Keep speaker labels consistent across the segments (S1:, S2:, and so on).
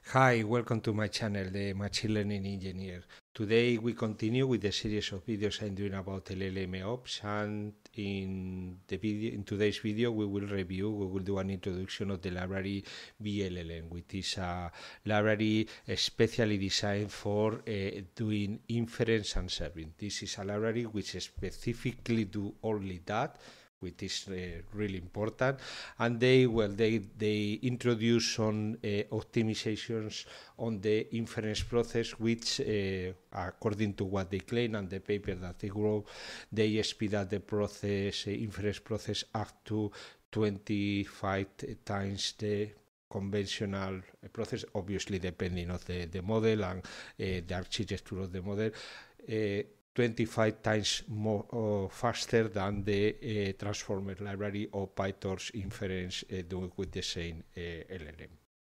S1: Hi, welcome to my channel, the Machine Learning Engineer. Today we continue with the series of videos I'm doing about LLM Ops, and in today's video we will do an introduction of the library VLLM, which is a library especially designed for doing inference and serving. This is a library which specifically do only that, which is really important. And they introduce some optimizations on the inference process, which according to what they claim and the paper that they wrote, they speed up the process, inference process, up to 25 times the conventional process, obviously depending on the model and the architecture of the model. 25 times more faster than the transformer library or PyTorch inference doing with the same LLM.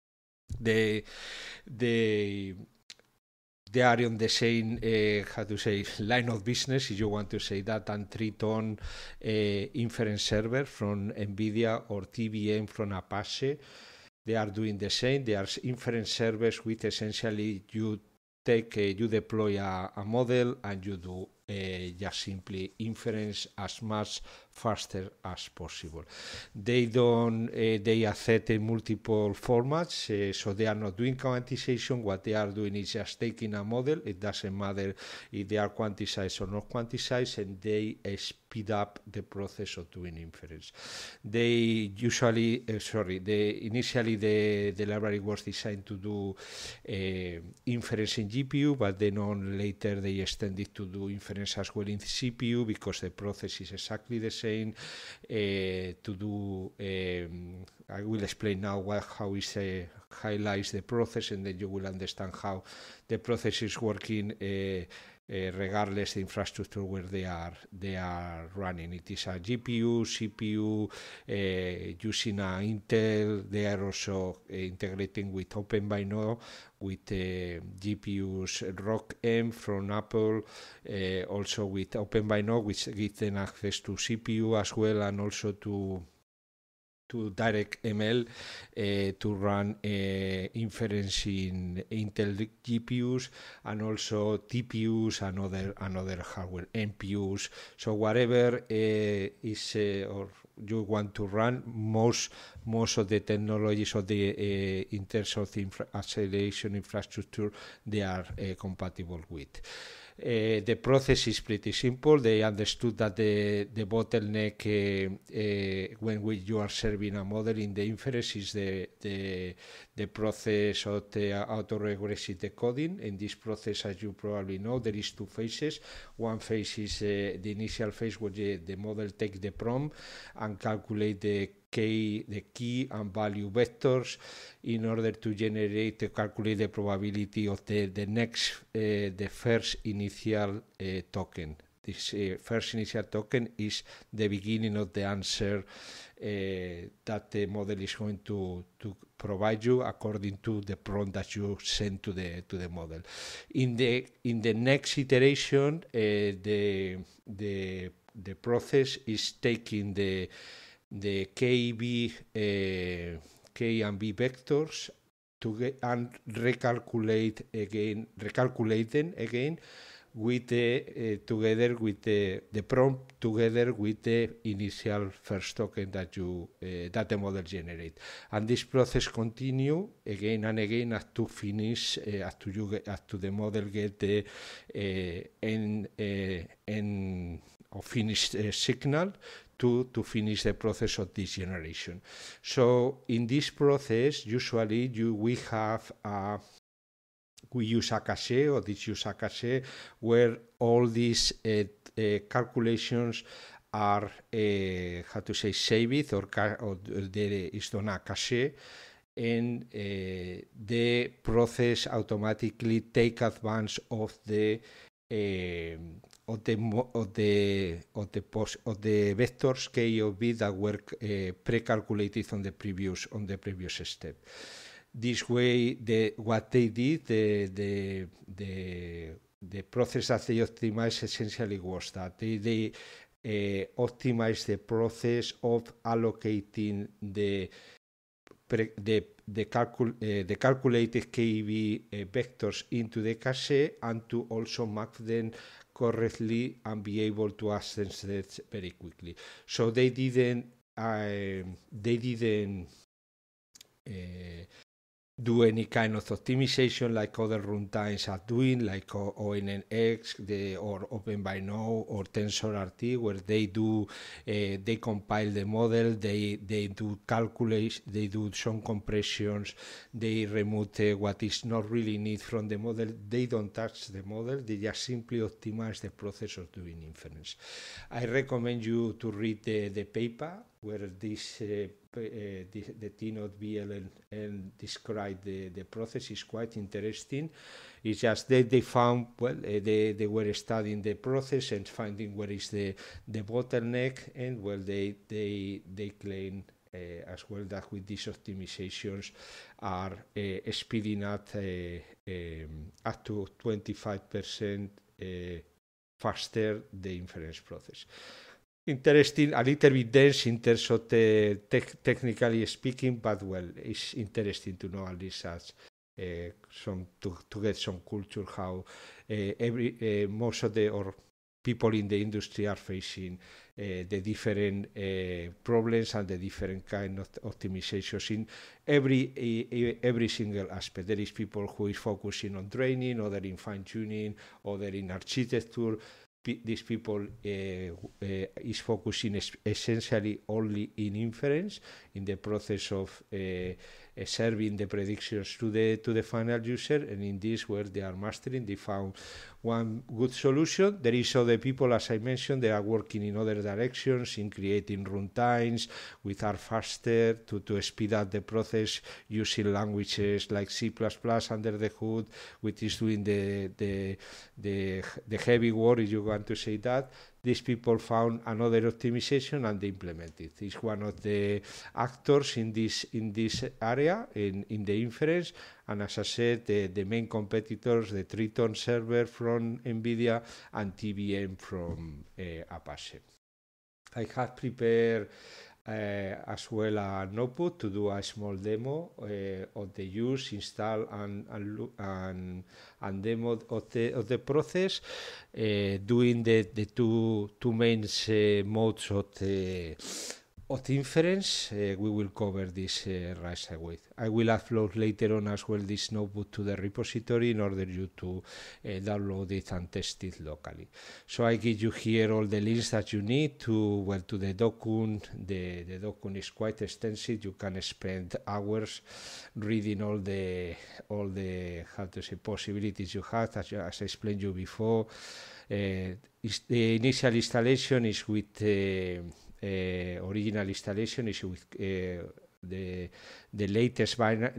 S1: They are on the same line of business, if you want to say that, and Triton inference server from NVIDIA or TVM from Apache. They are doing the same. They are inference servers with essentially you deploy a model and you do just simply inference as much faster as possible. They accept multiple formats, so they are not doing quantization. What they are doing is just taking a model. It doesn't matter if they are quantized or not quantized, and they speed up the process of doing inference. They usually, initially the library was designed to do inference in GPU, but then on later they extended to do inference as well in CPU because the process is exactly the same. I will explain now how it highlights the process, and then you will understand how the process is working regardless the infrastructure where they are running. It is a GPU, CPU, using a Intel. They are also integrating with OpenBINO, with GPUs ROCm from Apple, also with OpenBINO, which gives them access to CPU as well, and also to DirectML to run inference in Intel GPUs, and also TPUs and other hardware, NPUs. So whatever is or you want to run, most of the technologies of the in terms of the acceleration infrastructure, they are compatible with. The process is pretty simple. They understood that the bottleneck when you are serving a model in the inference is the process of the autoregressive decoding. In this process, as you probably know, there is two phases. One phase is the initial phase where the model takes the prompt and calculate the key and value vectors in order to calculate the probability of the first initial token. This first initial token is the beginning of the answer that the model is going to provide you according to the prompt that you send to the model. In the next iteration, the process is taking the K and B vectors and recalculate them again with together with the prompt together with the initial first token that the model generate, and this process continue again and again as to finish as to the model get the end or finished signal to finish the process of this generation. So in this process, usually we use a cache, or this use a cache, where all these calculations are saved, or there is done a cache, and the process automatically take advantage of the vectors K or B that were pre-calculated on the previous step. This way, what they did, the process that they optimized essentially was that they optimized the process of allocating the the calculated KV vectors into the cache and to also map them correctly and be able to access it very quickly. So they didn't do any kind of optimization like other runtimes are doing, like ONNX or OpenBINO or TensorRT, where they do they compile the model, they do calculate, they do some compressions, they remove what is not really needed from the model. They don't touch the model, they just simply optimize the process of doing inference. I recommend you to read the paper where the team of VLN described the process. Is quite interesting. It's just that they found, well, they were studying the process and finding where is the bottleneck, and well, they claim as well that with these optimizations are speeding up to 25% faster the inference process. Interesting, a little bit dense in terms of the technically speaking, but well, it's interesting to know at least as to get some culture how most of the or people in the industry are facing the different problems and the different kind of optimizations in every single aspect. There is people who is focusing on training, other in fine tuning, other in architecture. These people is focusing essentially only in inference, in the process of serving the predictions to the final user, and in this where they are mastering, they found one good solution. There is other people, as I mentioned, they are working in other directions, in creating runtimes which are faster to speed up the process using languages like C++ under the hood, which is doing the heavy work, if you want to say that. These people found another optimization and they implemented it. It's one of the actors in this area, in the inference. And as I said, the main competitors, the Triton server from NVIDIA and TVM from Apache. I have prepared as well a notebook to do a small demo of the use, install and demo of the process, doing the two main modes of inference. We will cover this right away. I will upload later on as well this notebook to the repository in order you to download it and test it locally. So I give you here all the links that you need to the document. The document is quite extensive. You can spend hours reading all the how to say possibilities you have, as I explained you before. The initial installation is with original installation is with the latest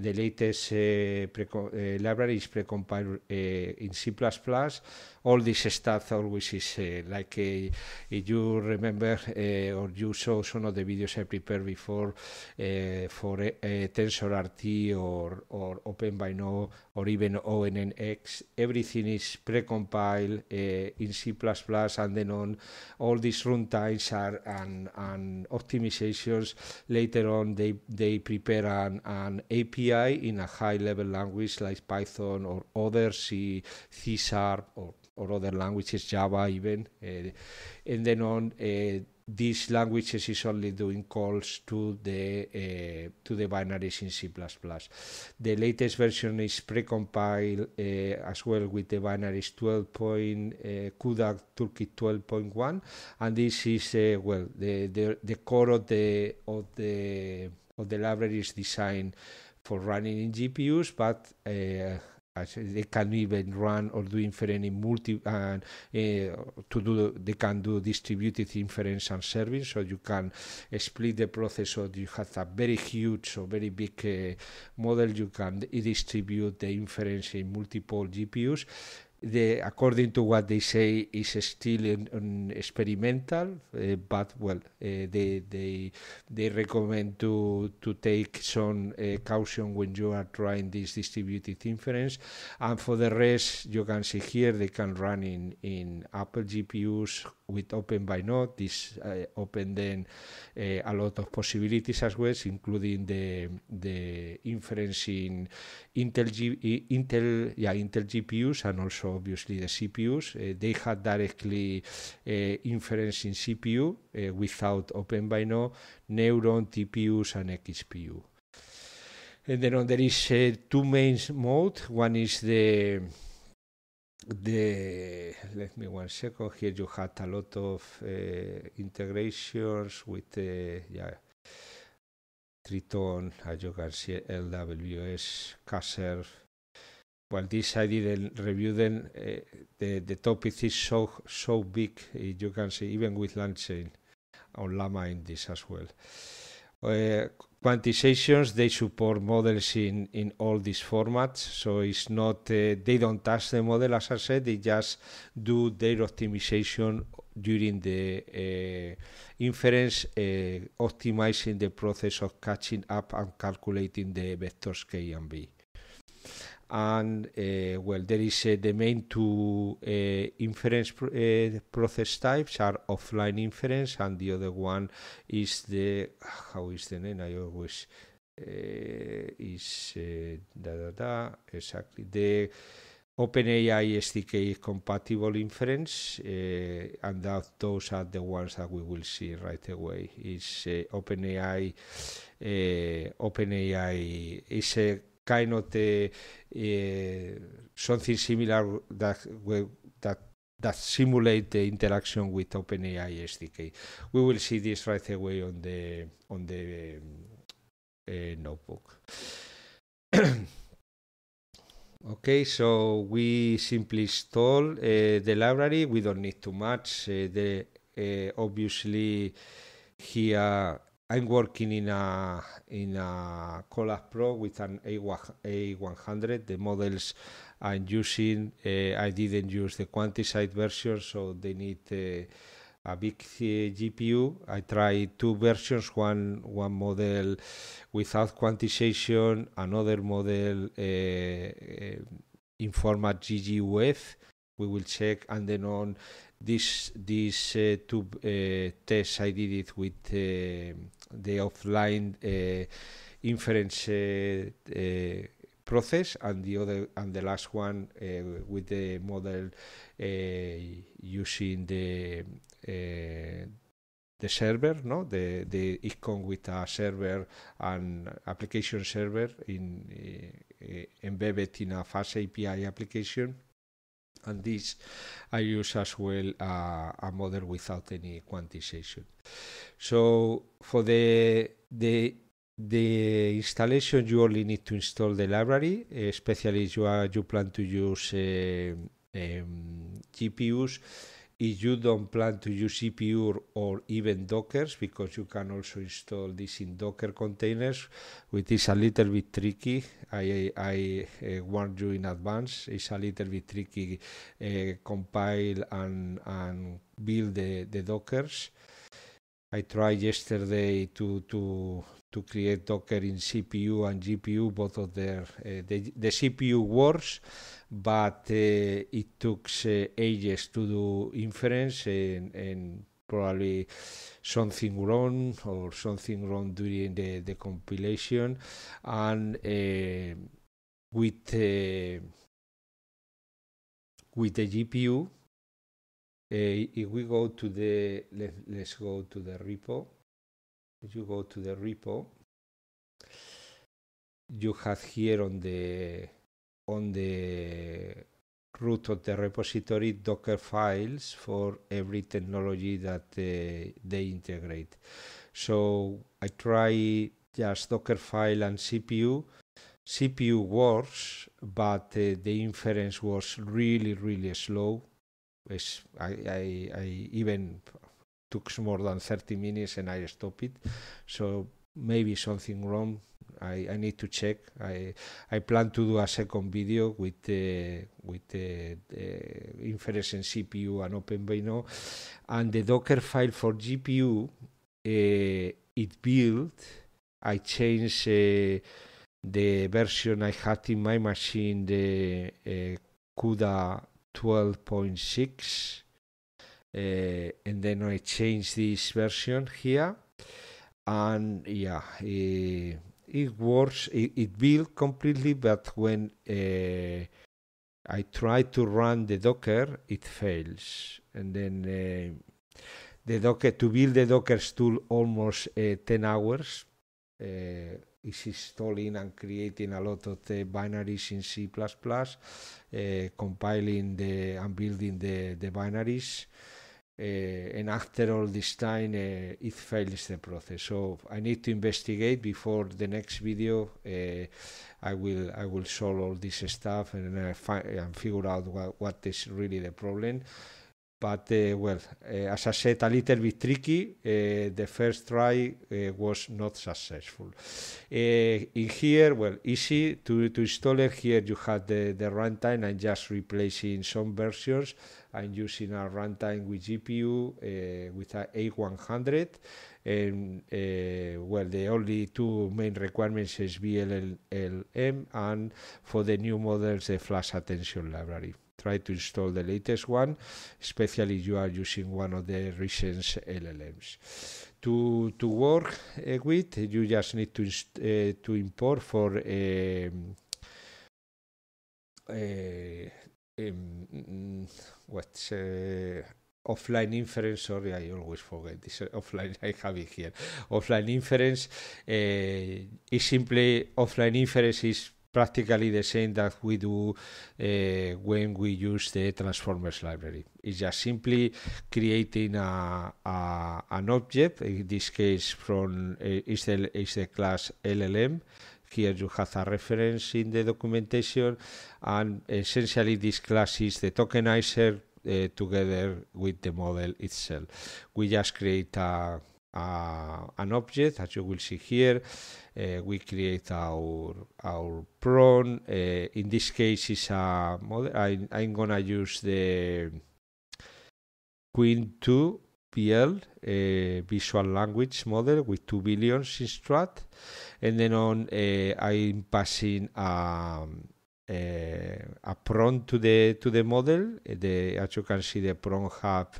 S1: library is precompiled in C++. All this stuff always is like if you remember or you saw some of the videos I prepared before for TensorRT or OpenBINO or even ONNX, everything is precompiled in C++, and then on all these runtimes are and optimizations. Later on they prepare an API in a high-level language like Python or other C#, or other languages, Java even, and then on these languages is only doing calls to the binaries in C++. The latest version is precompiled as well with the binaries 12. CUDA Toolkit 12.1, and this is the core of the library is designed for running in GPUs, but they can even run or do inference in they can do distributed inference and serving, so you can split the process. So you have a very huge or very big model. You can distribute the inference in multiple GPUs. According to what they say, is still experimental, but they recommend to take some caution when you are trying this distributed inference. And for the rest, you can see here they can run in Apple GPUs with OpenBinode. This opened then a lot of possibilities as well, including the inference in Intel GPUs and also obviously the CPUs. They had directly inference in CPU without OpenBinode, Neuron, TPUs, and XPU. And then there is two main modes. One is the let me 1 second. Here you had a lot of integrations with Triton, as you can see, LWS, Kazerv. Well, this I didn't review them. The topic is so big, you can see, even with LangChain on Llama in this as well. Quantizations, they support models in all these formats, so it's not they don't touch the model, as I said, they just do their optimization during the inference, optimizing the process of catching up and calculating the vectors K and B. And well, there is the main two inference process types are offline inference, and the other one is the, how is the name? I always is exactly the OpenAI SDK compatible inference, and those are the ones that we will see right away. Is OpenAI is a kind of something similar that simulate the interaction with OpenAI SDK. We will see this right away on the notebook. Okay, so we simply install the library. We don't need too much. Obviously here I'm working in a Colab Pro with an A100. The models I'm using, I didn't use the Quantified version, so they need a big GPU. I tried two versions, one model without quantization, another model in format GGUF. We will check, and then on these two tests I did it with the offline inference process, and the last one with the model using the server, no, it comes with a server and application server embedded in a fast API application. And this I use as well a model without any quantization. So for the installation, you only need to install the library, especially if you plan to use GPUs. If you don't plan to use CPU or even Dockers, because you can also install this in Docker containers, which is a little bit tricky. I warn you in advance. It's a little bit tricky compile and build the Dockers. I tried yesterday to create Docker in CPU and GPU, both of their the CPU works, but it took ages to do inference, and probably something wrong during the compilation. And with the GPU, if we go to let's go to the repo. If you go to the repo, you have here on the root of the repository Docker files for every technology that they integrate. So I try just Docker file and CPU. CPU works, but the inference was really slow. I even took more than 30 minutes and I stopped it. So maybe something wrong. I need to check. I plan to do a second video with the inference in CPU and OpenBinode. And the Docker file for GPU, it built. I changed the version I had in my machine, the CUDA 12.6. and then I change this version here, and yeah, it works. It built completely, but when I try to run the Docker, it fails, and then the Docker to build the Docker tool almost 10 hours. Is installing and creating a lot of the binaries in C++, compiling and building the binaries. And after all this time, it fails the process. So I need to investigate before the next video. I will solve all this stuff and figure out what is really the problem. But as I said, a little bit tricky. The first try was not successful. In here, easy to install it. Here you have the runtime. I'm just replacing some versions. I'm using a runtime with GPU with a A100. And the only two main requirements is VLLM, and for the new models, the Flash Attention Library. Try to install the latest one, especially if you are using one of the recent LLMs. To work with, you just need to import for offline inference. Sorry, I always forget this offline. I have it here. Offline inference is simply offline inference is practically the same that we do when we use the transformers library. It's just simply creating an object. In this case, from is the class LLM. Here you have a reference in the documentation, and essentially this class is the tokenizer together with the model itself. We just create an object, as you will see here. We create our prawn. In this case, is a model. I'm gonna use the Qwen2 PL visual language model with 2 billion in strat, and then I'm passing a prawn to the model. As you can see, the prawn have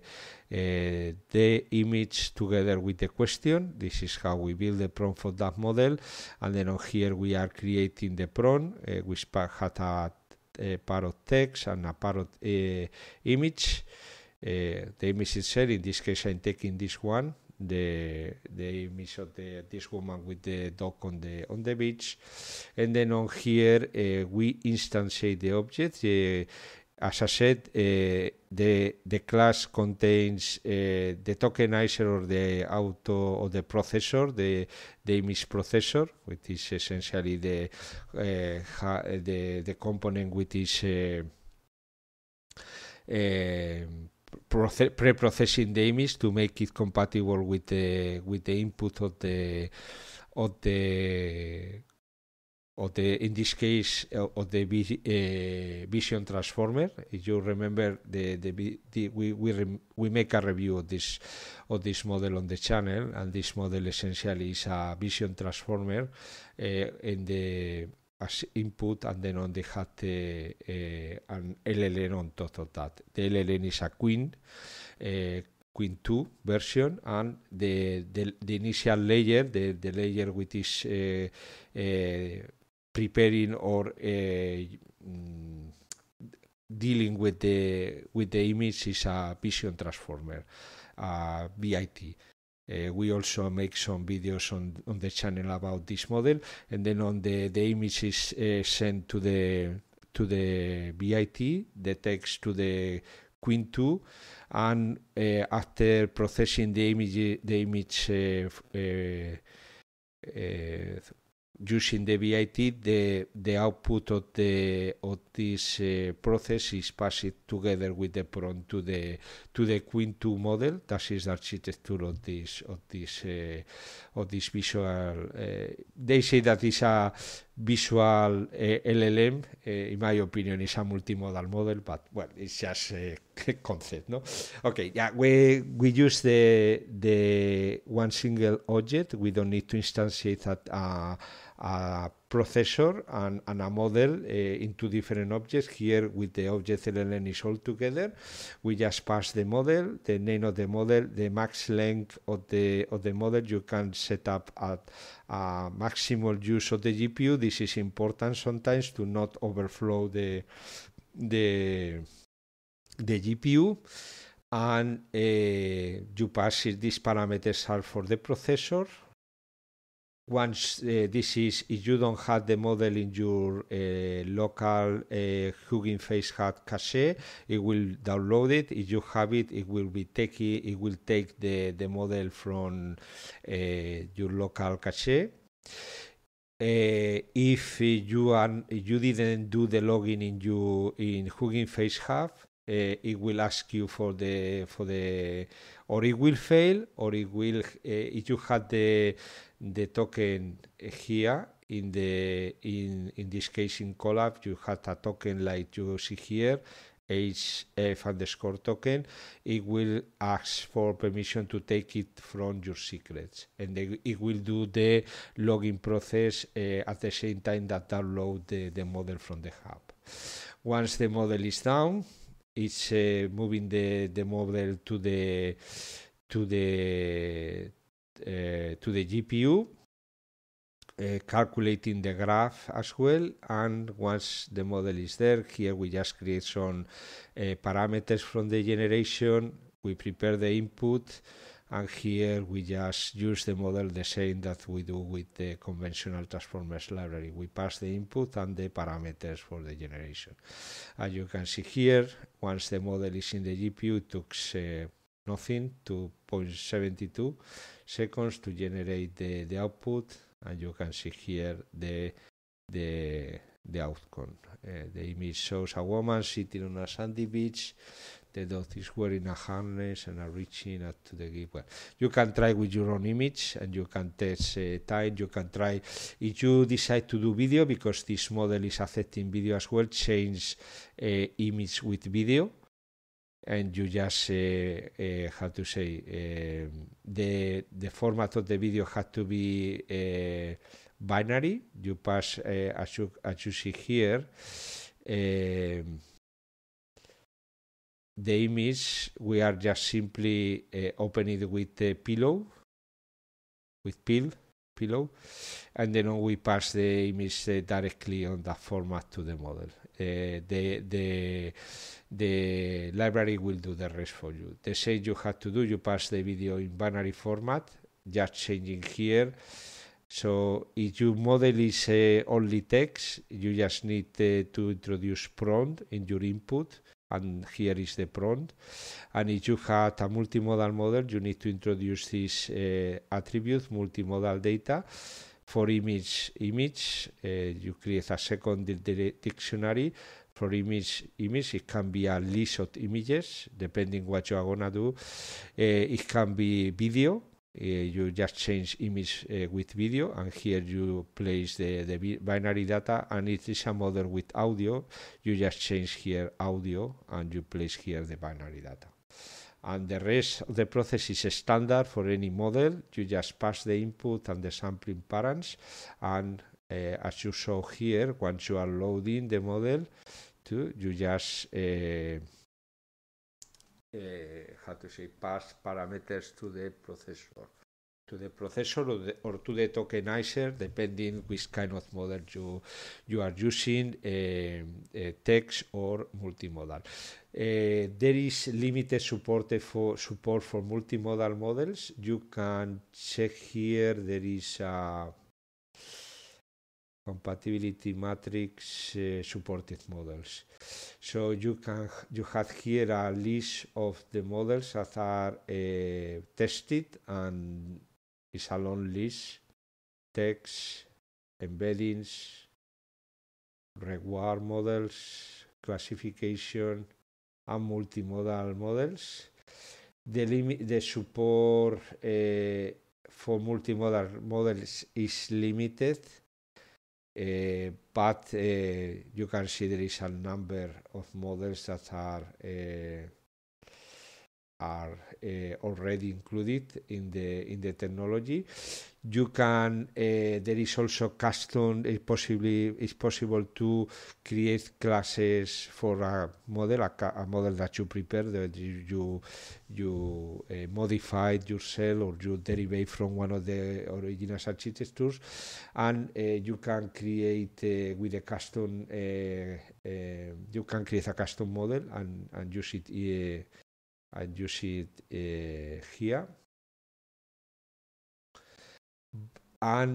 S1: the image together with the question. This is how we build the prawn for that model. And then here we are creating the prawn, which had a parrot text and a parrot image. The image itself, in this case, I'm taking this one, the image of this woman with the dog on the beach, and then on here we instantiate the object. As I said, the class contains the tokenizer or the auto or the processor, the image processor, which is essentially the component which is pre-processing the image to make it compatible with the input of the in this case of the vision transformer. If you remember, we make a review of this model on the channel, and this model essentially is a vision transformer in the as input, and then they had an LLM on top of that. The LLM is a Qwen2 version, and the initial layer, the layer which is preparing or dealing with the image is a vision transformer, VIT. We also make some videos on the channel about this model, and then on the image is sent to the VIT, the text to the Qwen2, and after processing the image using the VIT, the output of this process is passed together with the prawn to the Qwen2 model. That is the architecture of this visual. They say that it's a visual LLM. In my opinion, it's a multimodal model, but it's just a concept, no? Okay, yeah, we use the one single object. We don't need to instantiate a processor and a model in two different objects. Here with the object LLM is all together. We just pass the model, the name of the model, the max length of the model. You can set up a maximal use of the GPU. This is important sometimes to not overflow the GPU. And you pass these parameters are for the processor. Once this is, if you don't have the model in your local Hugging Face hat cache, it will download it. If you have it, it will take the model from your local cache. If you didn't do the login in Hugging Face Hub, it will ask you for the or it will fail, or it will if you had the token here in this case in Colab, you had a token like you see here, HF_ token. It will ask for permission to take it from your secrets, and it will do the login process at the same time that download the model from the hub. Once the model is down, it's moving the model to the GPU, calculating the graph as well. And once the model is there, here we just create some parameters from the generation. We prepare the input, and here we just use the model the same that we do with the conventional transformers library. We pass the input and the parameters for the generation. As you can see here, once the model is in the GPU, it took nothing, 2.72 seconds to generate the output, and you can see here the outcome. The image shows a woman sitting on a sandy beach. The dog is wearing a harness and are reaching up to the gift. Well, you can try with your own image, and you can test time. You can try, if you decide to do video, because this model is accepting video as well, change image with video. And you just how to say the format of the video had to be binary. You pass as you see here the image. We are just simply opening it with the pillow, and then we pass the image directly on that format to the model. The library will do the rest for you. The same you have to do, you pass the video in binary format, just changing here. So if your model is only text, you just need to introduce prompt in your input, and here is the prompt. And if you have a multimodal model, you need to introduce this attribute, multimodal data. For image, you create a second dictionary. For image, it can be a list of images, depending what you are gonna do. It can be video. You just change image with video, and here you place the binary data. And it is a model with audio. You just change here audio, and you place here the binary data. And the rest of the process is standard for any model. You just pass the input and the sampling params, and as you saw here, once you are loading the model, you just pass parameters to the processor, or to the tokenizer, depending which kind of model you are using, text or multimodal. There is limited support for multimodal models. You can check here. There is a compatibility matrix supported models. So you have here a list of the models that are tested, and it's a long list: text, embeddings, reward models, classification, and multimodal models. The support for multimodal models is limited. But you can see there is a number of models that are already included in the technology. You can there is also custom. It's possible to create classes for a model, a model that you prepare, that you modified yourself, or you derive from one of the original architectures, and you can create with a custom. You can create a custom model and use it here. And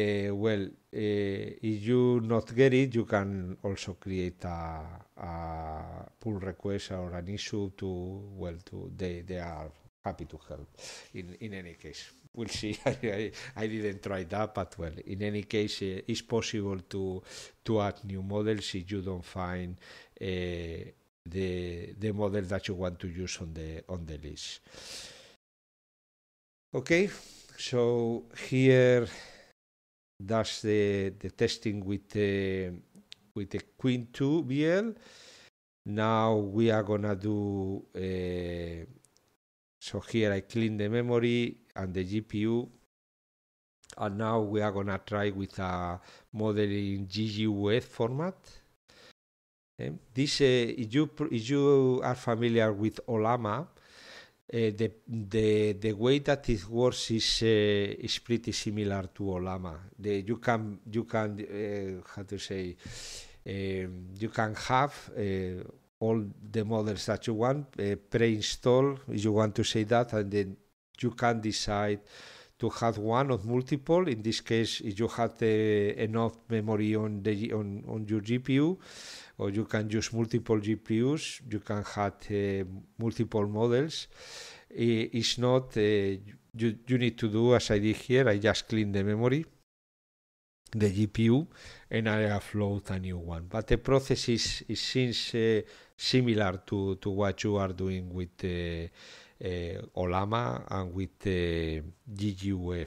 S1: if you not get it, you can also create a pull request or an issue they are happy to help. In any case, we'll see. I didn't try that, but in any case, it's possible to add new models if you don't find the model that you want to use on the list. Okay. So here, that's the testing with the Queen 2 VL. Now we are gonna do. So here I clean the memory and the GPU, and now we are gonna try with a model in GGUF format. This, if you are familiar with Ollama. The way that it works is pretty similar to Ollama. You can how to say, you can have all the models that you want pre-installed, if you want to say that, and then you can decide to have one or multiple. In this case, if you have enough memory on your GPU, or you can use multiple GPUs, you can have multiple models. It's not, you need to do as I did here. I just clean the memory, the GPU, and I upload a new one. But the process seems similar to what you are doing with Ollama and with GGUF.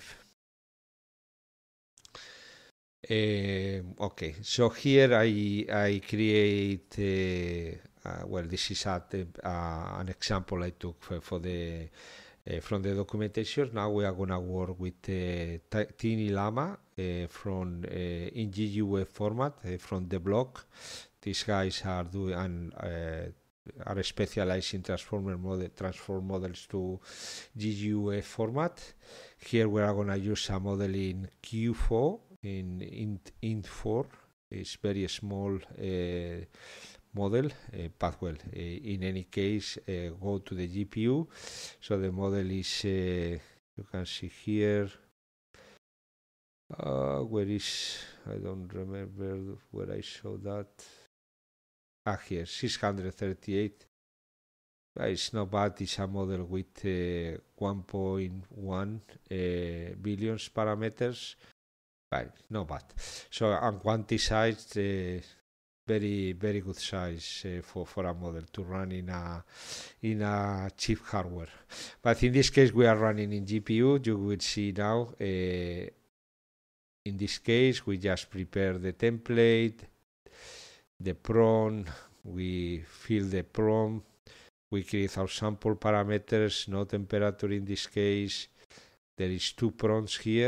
S1: Okay, so here I create this is an example I took for the from the documentation. Now we are gonna work with Tiny Llama from in GGUF format from the block. These guys are doing are specialized in transform models to GGUF format. Here we are gonna use a model in Q4. In int4 is very small model, but in any case, go to the GPU. So the model is you can see here. Where is, I don't remember where I saw that. Here, 638. It's not bad. It's a model with 1.1 billions parameters. Not bad. So, and quantized, very very good size for a model to run in a cheap hardware. But in this case, we are running in GPU. You will see now. In this case, we just prepare the template, the prompt. We fill the prompt. We create our sample parameters. No temperature in this case. There is 2 prompts here.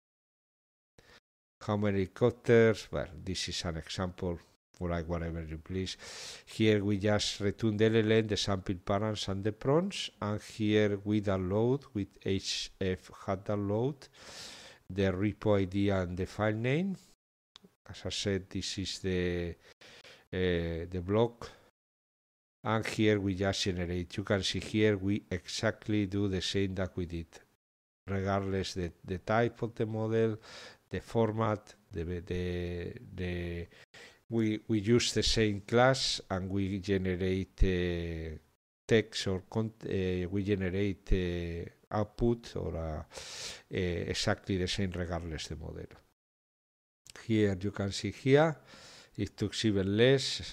S1: How many helicopters? Well, this is an example, like whatever you please. Here we just return the LLM, the sample params and the prompts, and here we download with HF download the repo ID and the file name. As I said, this is the block, and here we just generate. You can see here we exactly do the same that we did, regardless the type of the model, the format, we use the same class, and we generate text or we generate output or exactly the same regardless the model. Here you can see here it took even less,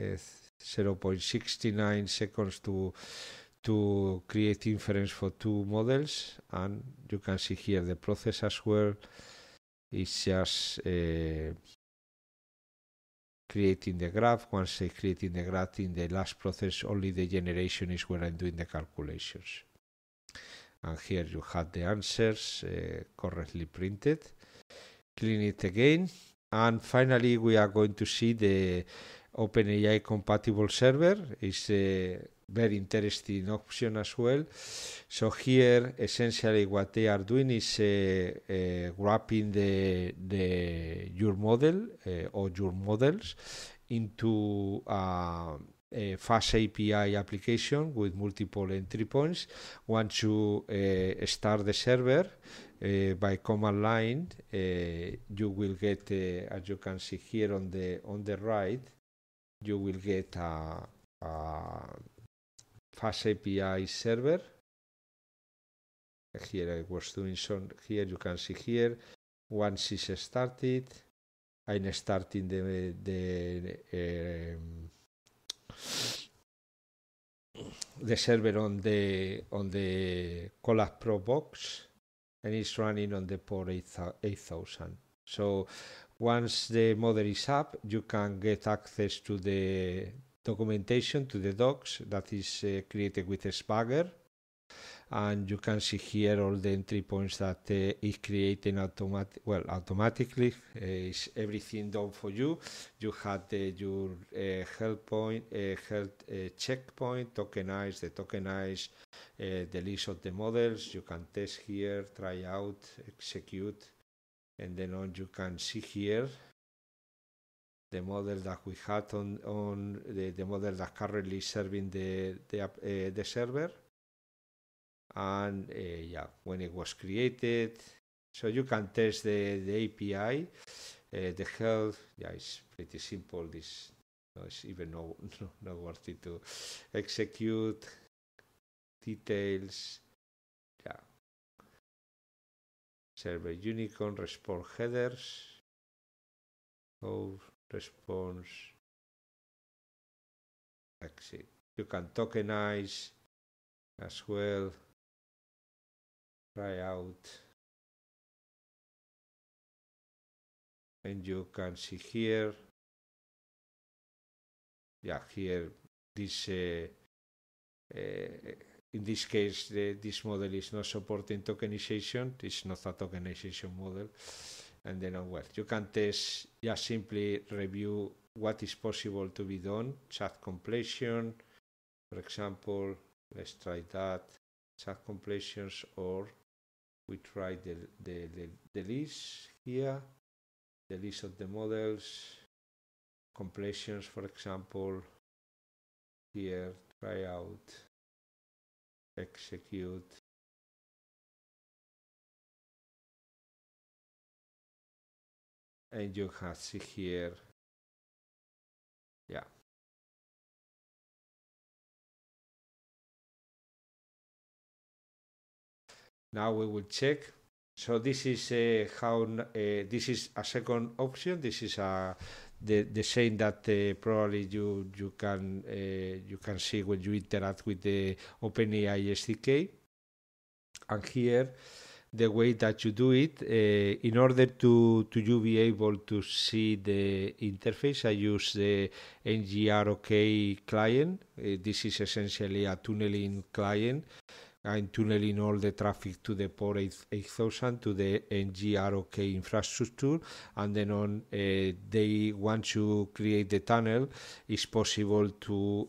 S1: 0.69 seconds to create inference for 2 models, and you can see here the process as well. It's just creating the graph. Once I creating the graph in the last process, only the generation is where I'm doing the calculations. And here you have the answers correctly printed. Clean it again. And finally, we are going to see the OpenAI compatible server. It's a very interesting option as well. So here, essentially, what they are doing is wrapping your model or your models into a fast API application with multiple entry points. Once you start the server by command line, you will get, as you can see here on the right, you will get a fast API server. Here I was doing some. Here you can see here. Once it's started, I'm starting the server on the Colab Pro box, and it's running on the port 8000. So once the model is up, you can get access to the documentation, to the docs that is created with Swagger, and you can see here all the entry points that is creating automatically. Is everything done for you. You had your health checkpoint, tokenize the list of the models. You can test here, try out, execute, and then on you can see here the model that we had on the model that currently serving the server. And when it was created, so you can test the API, the health. It's pretty simple. This is even not worth it to execute details. Server unicorn, response headers, response, exit. You can tokenize as well. Try out, and you can see here. Here this in this case this model is not supporting tokenization. It's not a tokenization model, and then you can test. Simply review what is possible to be done. Chat completion, for example. Let's try that. Chat completions, or we try the list here, the list of the models, completions, for example. Here, try out, execute. And you can see here, Now we will check. So this is how this is a second option. This is the same that probably you can see when you interact with the OpenAI SDK. And here, the way that you do it, in order to you be able to see the interface, I use the NGROK client. This is essentially a tunneling client. I'm tunneling all the traffic to the port 8000 to the NGROK infrastructure, and then once you create the tunnel, it's possible to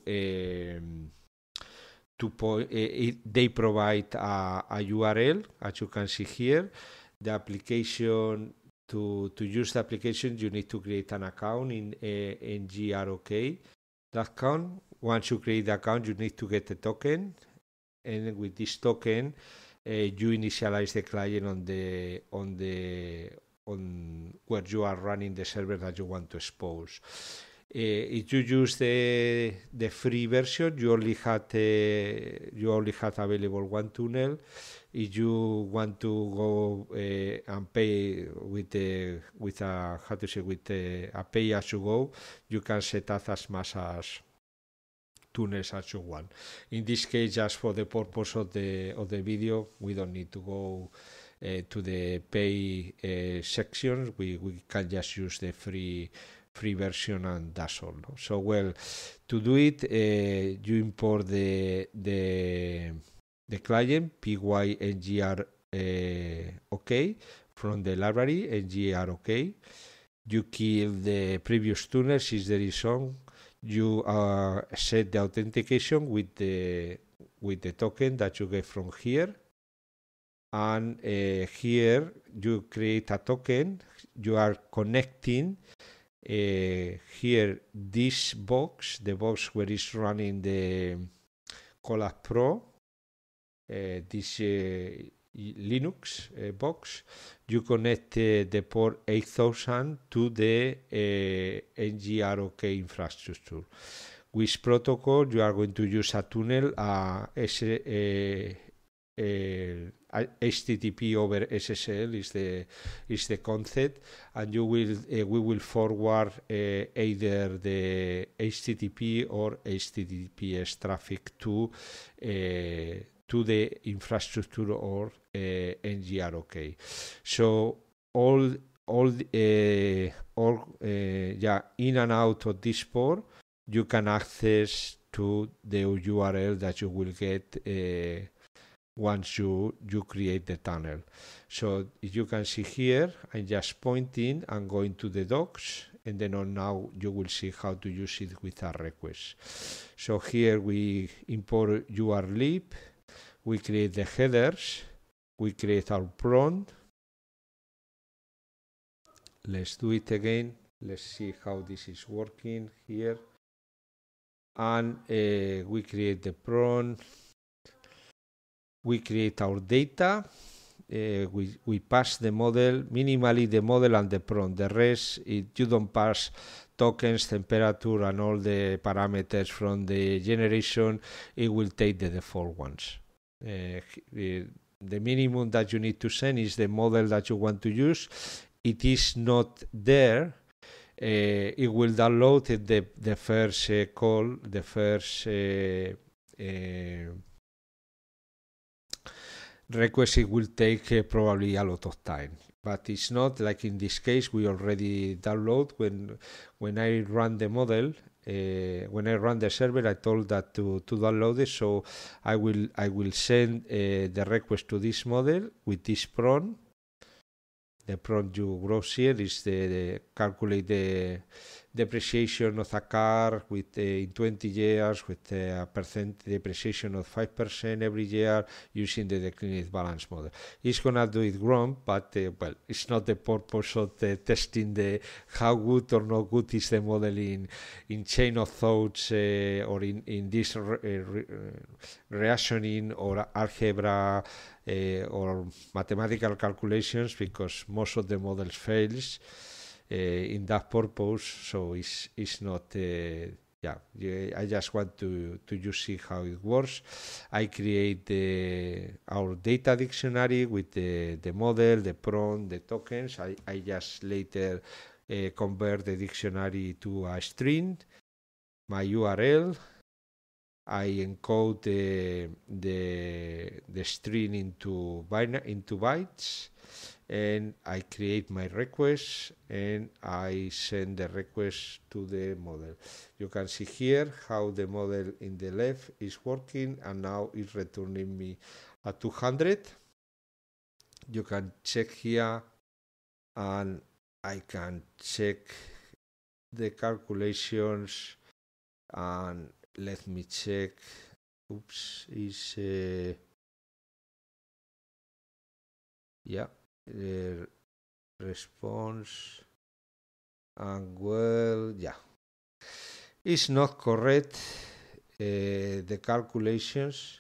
S1: they provide a URL, as you can see here. The application, to use the application, you need to create an account in ngrok.com. Once you create the account, you need to get a token, and with this token, you initialize the client on where you are running the server that you want to expose. If you use the free version, you only had available one tunnel. If you want to go and pay with a pay as you go, you can set up as much as tunnels as you want. In this case, just for the purpose of the video, we don't need to go to the pay section. We can just use the free free version, and that's all. No? So well, to do it, you import the client py-ngr OK from the library ngr OK. You kill the previous tuners if there is some. You set the authentication with the token that you get from here, and here you create a token. You are connecting here this box, the box where is running the Colab Pro, this Linux box. You connect the port 8000 to the NGROK infrastructure. Which protocol you are going to use a tunnel, HTTP over SSL is the concept, and you will we will forward either the HTTP or HTTPS traffic to the infrastructure or NGROK. So all in and out of this port, you can access to the URL that you will get once you create the tunnel. So if you can see here, I'm just pointing and going to the docs, and then on now you will see how to use it with a request. So here we import urlib, we create the headers, we create our prompt. Let's do it again. Let's see how this is working here. And we create the prompt. We create our data. We pass the model, minimally the model and the prompt. The rest, if you don't pass tokens, temperature, and all the parameters from the generation, it will take the default ones. The minimum that you need to send is the model that you want to use. It is not there. It will download the first call, the first request. It will take probably a lot of time, but it's not like in this case. We already download when I run the model. When I run the server, I told that to download it. So I will send the request to this model with this prompt. The prompt you browse here is the calculate the depreciation of a car with in 20 years with a percent depreciation of 5% every year using the declined balance model. It's gonna do it wrong, but well, it's not the purpose of testing the how good or not good is the model in chain of thoughts or in this reasoning or algebra or mathematical calculations, because most of the models fails in that purpose. So it's not I just want to see how it works. I create our data dictionary with the model, the prompt, the tokens. I just later convert the dictionary to a string, my URL. I encode the string into bytes, and I create my request, and I send the request to the model. You can see here how the model in the left is working, and now it's returning me a 200. You can check here, and I can check the calculations, and let me check. Oops, is response, and well, it's not correct. The calculations,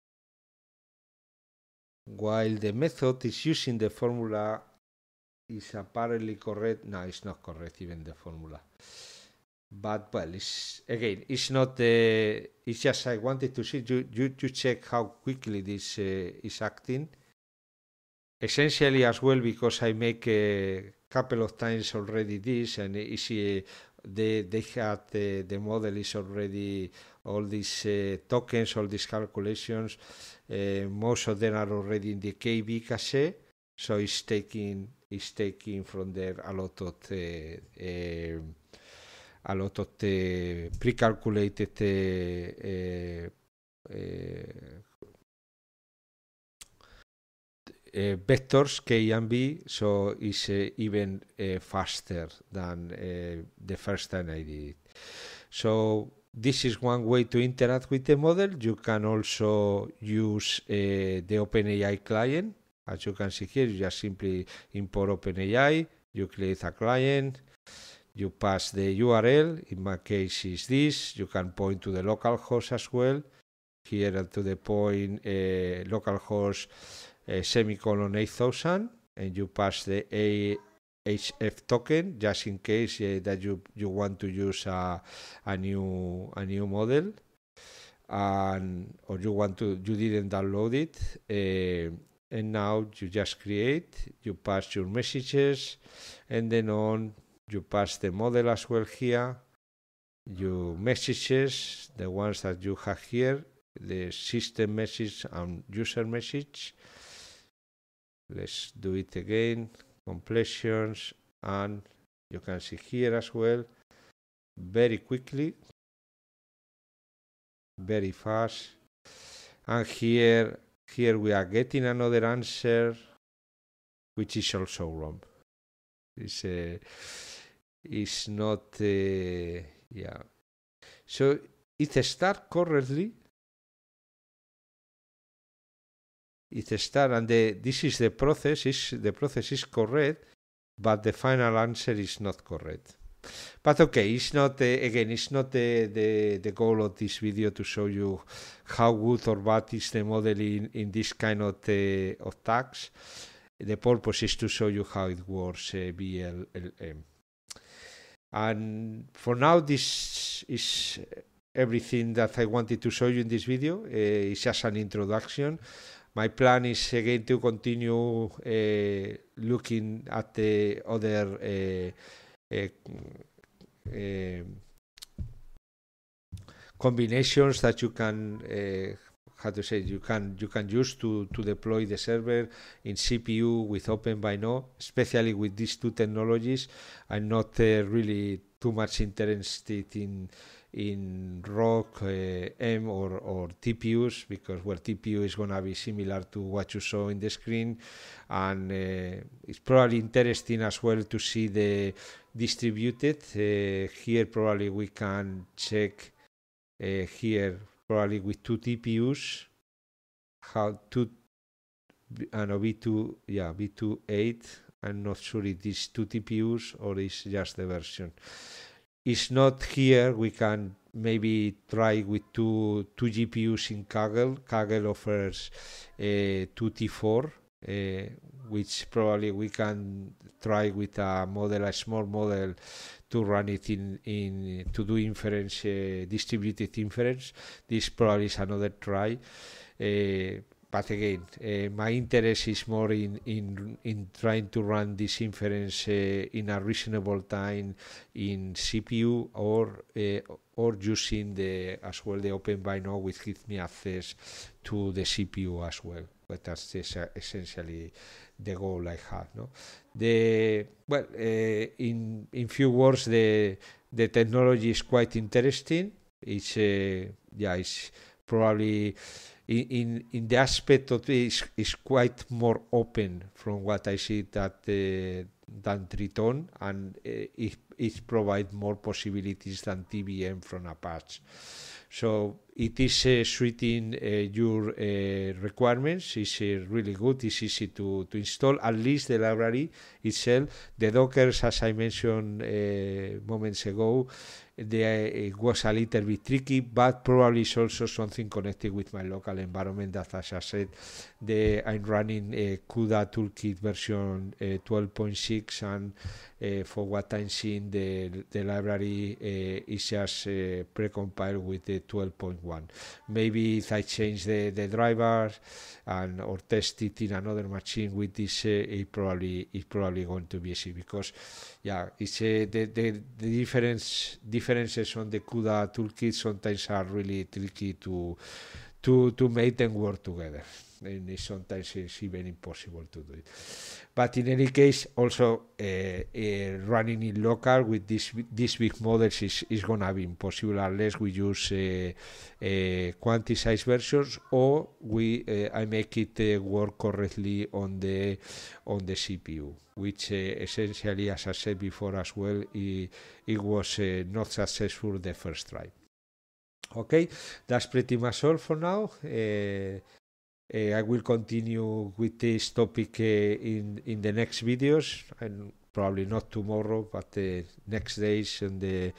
S1: while the method is using the formula, is apparently correct. No, it's not correct, even the formula. But well, it's not it's just I wanted to see you check how quickly this is acting. Essentially as well, because I make a couple of times already this, and they had the model is already all these tokens, all these calculations. Most of them are already in the KB cache, so it's taking from there a lot of a lot of the pre-calculated vectors K and B, so it's even faster than the first time I did it. So this is one way to interact with the model. You can also use the OpenAI client. As you can see here, you just simply import OpenAI, you create a client, you pass the URL, in my case is this, you can point to the local host as well, here to the point localhost semicolon 8000, and you pass the HF token just in case that you want to use a new model, and or you didn't download it, and now you just create, you pass your messages, and then on you pass the model as well here, your messages, the ones that you have here, the system message and user message. Let's do it again, completions, and you can see here as well, very quickly, very fast, and here we are getting another answer which is also wrong. It's not yeah, so it starts correctly, and this is the process is correct, but the final answer is not correct. But okay, it's not again, it's not the goal of this video to show you how good or bad is the model in this kind of tags. The purpose is to show you how it works, VLLM. And for now, this is everything that I wanted to show you in this video. It's just an introduction. My plan is again to continue looking at the other combinations that you can you can use to deploy the server in CPU with OpenBino, especially with these two technologies. I'm not really too much interested in ROC M or TPUs, because TPU is going to be similar to what you saw in the screen, and it's probably interesting as well to see the distributed. Here probably we can check here probably with two TPUs how to V2.8. I'm not sure if it's two TPUs or it's just the version. It's not here. We can maybe try with two GPUs in Kaggle. Kaggle offers 2T4, which probably we can try with a small model to run it in to do inference, distributed inference. This probably is another try. But again, my interest is more in trying to run this inference in a reasonable time in CPU, or using as well the OpenBino, which gives me access to the CPU as well. But that's essentially the goal I have. No, in few words, the technology is quite interesting. It's probably in the aspect of it is quite more open from what I see than Triton, and it provides more possibilities than TVM from Apache. So it is suiting your requirements. It's really good. It's easy to install. At least the library itself, the Dockers, as I mentioned moments ago, it was a little bit tricky, but probably it's also something connected with my local environment. That, as I said, I'm running CUDA toolkit version 12.6, and for what I'm seeing, the library is just precompiled with the 12.1. Maybe if I change the drivers or test it in another machine with this, it's probably going to be easy, because it's the differences on the CUDA toolkit sometimes are really tricky to to make them work together. And sometimes it's even impossible to do it. But in any case, also running in local with these big models is gonna be impossible unless we use quantized versions, or I make it work correctly on the CPU, which essentially, as I said before as well, it was not successful the first try. Okay, that's pretty much all for now. I will continue with this topic in the next videos, and probably not tomorrow, but the next days, and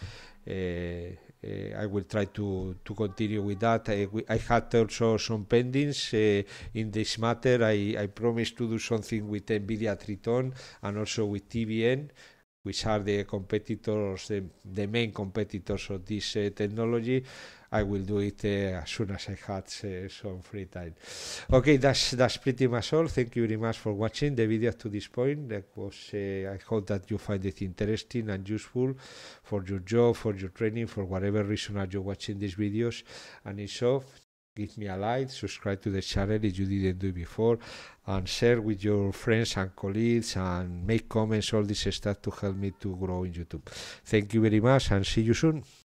S1: I will try to continue with that. I had also some pendings in this matter. I promised to do something with NVIDIA Triton and also with TVN, which are the competitors, the main competitors of this technology. I will do it as soon as I had some free time. Okay, that's pretty much all. Thank you very much for watching the video to this point. I hope that you find it interesting and useful for your job, for your training, for whatever reason are you watching these videos. And if so, give me a like, subscribe to the channel if you didn't do it before, and share with your friends and colleagues, and make comments, all this stuff to help me to grow in YouTube. Thank you very much, and see you soon.